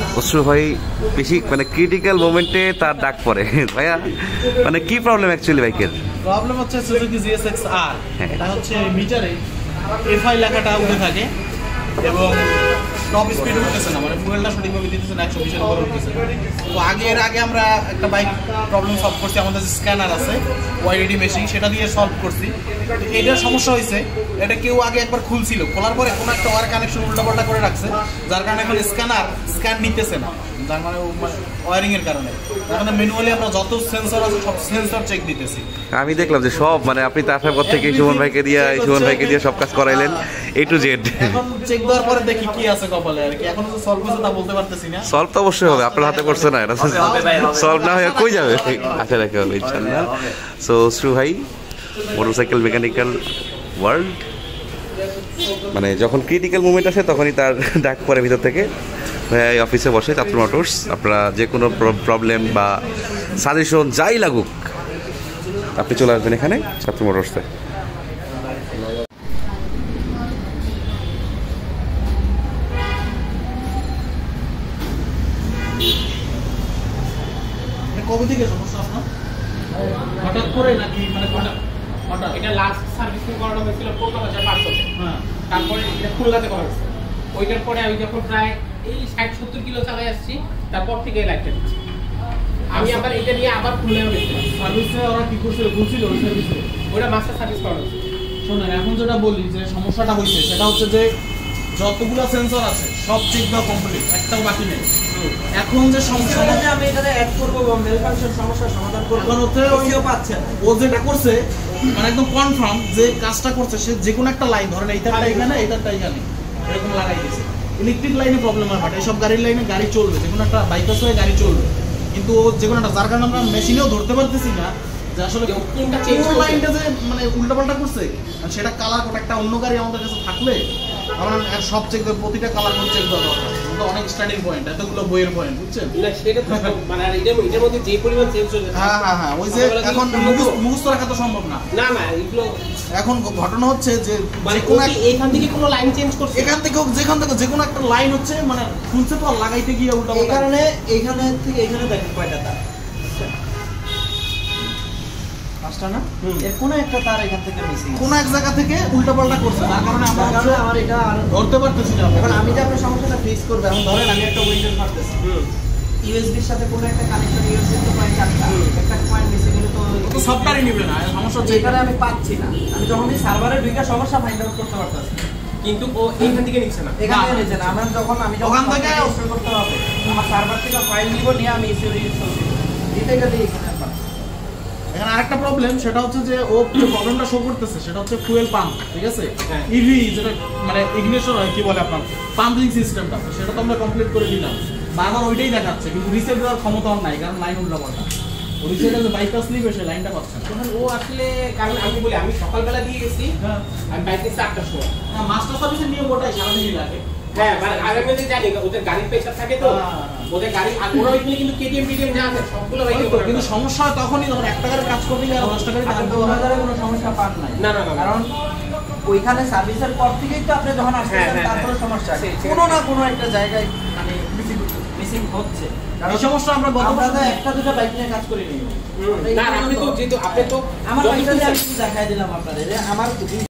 অশ্রু ভাই বেশি মানে ক্রিটিক্যাল মোমেন্টে তার ডাক পড়ে। ভাইয়া মানে কি প্রবলেম অ্যাকচুয়ালি বাইকের? প্রবলেম হচ্ছে সুজুকি GSXR, এটা হচ্ছে মিটারে FI লেখাটা উঠে থাকে এবং টপ স্পিড উঠতেছে না, মানে ফুয়েলটা সঠিকভাবে দিতেছে না, 120-এর উপরে উঠতেছে। তো এর আগে আমরা একটা বাইক প্রবলেম সলভ করছি, আমাদের যে স্ক্যানার আছে ওয়াইডি মেশিন, সেটা দিয়ে সলভ করছি। তো এটার সমস্যা হয়েছে, এটা কেউ আগে একবার খুলছিল, খোলার পরে কোনো একটা ওয়ার কানেকশন উল্টাপাল্টা করে রাখছে, যার কারণে এখন স্ক্যান নিতেছে না, যার মানে ওয়ারিং এর কারণে। এখন ম্যানুয়ালি আমরা যত সেন্সর আছে সব সেন্সর চেক দিতেছি। আমি দেখলাম যে সব মানে আপনি তার পর থেকে সুমন ভাইকে দিয়ে সব কাজ করাইলেন A to Z। এখন চেক দেওয়ার পরে দেখি কি আছে কপালে আর কি, এখন তো সলভ হয়েছে তা বলতে পারতেছি না। সলভ তো অবশ্যই হবে, আপনার হাতে করছে না, এটা সলভ না হয়ে কই যাবে, আশা রাখা হবে ইনশাআল্লাহ। সো অশ্রু ভাই মোটরসাইকেল মেকানিক্যাল ওয়ার্ল্ড, মানে যখন ক্রিটিক্যাল মুভমেন্ট আসে তখনই তার ডাক পড়ে ভিতর থেকে। ভাই অফিসে বসে চাঁদপুর মোটরস, আপনারা যে কোনো প্রবলেম বা সাজেশন যাই লাগুক আপনি চলে আসবেন এখানে চাঁদপুর মোটরসে। কবে থেকে সমস্যা আপনার? হঠাৎ করে নাকি মানে হঠাৎ? এটা লাস্ট সার্ভিসিং করানো হয়েছিল 15,500-তে। হ্যাঁ, তারপরে এটা খুলনাতে করা হয়েছে। ওইটার পরে আমি যখন প্রায় এই 60-70 কিলো চালাই আসছি, তারপর থেকে লাইটটা দিচ্ছি। আমি আবার এটা নিয়ে আবার খুলনায় গেছিলাম। সার্ভিসে ওরা কি করছিল, খুলছিল ওই সার্ভিসে? ওটা মাস্টার সার্ভিস করা হয়েছে। শোনেন, এখন যেটা বলি যে সমস্যাটা হয়েছে সেটা হচ্ছে যে যতগুলো সেন্সর আছে সব চেক দেওয়া কমপ্লিট, একটাও বাকি নেই। এখন যে সমস্যা আমি এখানে অ্যাড করব এবং মেলফাংশন সমস্যার সমাধান করব, এখন হচ্ছে ওইও পাচ্ছে ও যেটা করছে মানে একদম কনফার্ম যে কাজটা করছে, সে যে কোনো একটা লাইন ধরেন এই তারটা এখানে এই তারটা এখানে এরকম লাগাই দিয়েছে। ইলেকট্রিক লাইনে প্রবলেম হয়, বাট এইসব গাড়ির লাইনে গাড়ি চলবে, যে কোনো একটা বাইক হয়ে গাড়ি চলবে, কিন্তু ও যে কোনো একটা, যার কারণে আমরা মেশিনেও ধরতে পারতেছি না যে আসলে কোনটা চেঞ্জ লাইনটা যে মানে উল্টাপাল্টা করছে, সেটা কালার কোড একটা অন্য গাড়ি আমাদের কাছে থাকলে আমরা সব চেক দেব, প্রতিটা কালার কোড চেক দেওয়া দরকার। অনেক স্টার্টিং পয়েন্ট, এতগুলো বইয়ের পয়েন্ট, বুঝছেন? না সেটা তো মানে আর এটার মধ্যে যে পরিমাণ চেঞ্জ হচ্ছে। হ্যাঁ ওই যে এখন মুখস্থ রাখা তো সম্ভব না। না এগুলো এখন ঘটনা হচ্ছে যে মানে এখান থেকে কোনো লাইন চেঞ্জ করছে, এখান থেকে যে কোনো একটা লাইন হচ্ছে মানে শুনছে তো লাগাইতে গিয়ে উল্টা, এই কারণে এইখানে থেকে এখানে দেখেন কয়টা তার, পাঁচটা না, এর কোনো একটা তার এখান থেকে মিসিং, কোন এক জায়গা থেকে উল্টাপাল্টা করছে, তার কারণে আমার এটা ধরতে পারতেছি না। এখন আমি যে আপনার সমস্যাটা ফিক্স করব, এখন ধরেন আমি একটা উইন্ডোজ মারতেছি, ইউএসবির সাথে কোনো একটা কানেকশন, ইউএসবি তো পয়েন্ট একটা পয়েন্ট মিসিং হলে তো সফটওয়্যারই নিবে না, সমস্যা হচ্ছে এখানে আমি পাচ্ছি না। আমি যখন এই সার্ভারে ঢুকে সমস্যা ফাইন্ড আউট করতে পারতাছি, কিন্তু ও এইখান থেকে নিচ্ছে না, এখান থেকে নিচ্ছে না। আমি যখন ওখান থেকে ইনস্টল করতে হবে, আমার সার্ভার থেকে ফাইল নিব, নিয়ে আমি ইনস্টল দিতে গেলে এখানে এখানে আরেকটা প্রবলেম, সেটা হচ্ছে যে ও যে প্রবলেমটা শো করতেছে সেটা হচ্ছে ফুয়েল পাম্প, ঠিক আছে? ইভি যেটা মানে ইগনিশন হয় কি বলে আপনার পাম্পিং সিস্টেমটা, সেটা তো আমরা কমপ্লিট করে দিলাম, বারবার ওইটাই দেখাচ্ছে, কিন্তু রিসেট দেওয়ার ক্ষমতা নাই, কারণ লাইন উল্টাপাল্টা। রিসেটে যে বাইপাস নিবে সে লাইনটা পাচ্ছে না। এখন ও আসলে কারণ আমি বলি আমি সকালবেলা দিয়ে গেছি, আমি বাইক নিচ্ছি 8টার সময়। মাস্টার সার্ভিসের নিয়ম ওটাই, সারাদিনই লাগে। হ্যাঁ মানে আমি যদি জানি ওদের গাড়ির প্রেসার থাকে তো, ওদের গাড়ি আর ওরা ওইখানে কিন্তু কেটিএম যা আছে সবগুলো বাইকে, কিন্তু সমস্যা হয় তখনই যখন 1 টাকার কাজ করতে গেলে 10 টাকার কাজ করতে 2000 কোনো সমস্যা পান নাই। না কারণ ওইখানে সার্ভিসের পর থেকেই তো আপনি যখন আসছেন তারপরে সমস্যা কোনো না কোনো একটা জায়গায় মানে মিসিং হচ্ছে। কারণ সমস্যা আমরা একটা দুটো বাইক নিয়ে কাজ করি নি। না আপনি তো যেহেতু আপনি তো আমার বাইকটা আমি দেখাই দিলাম আপনাদের, আমার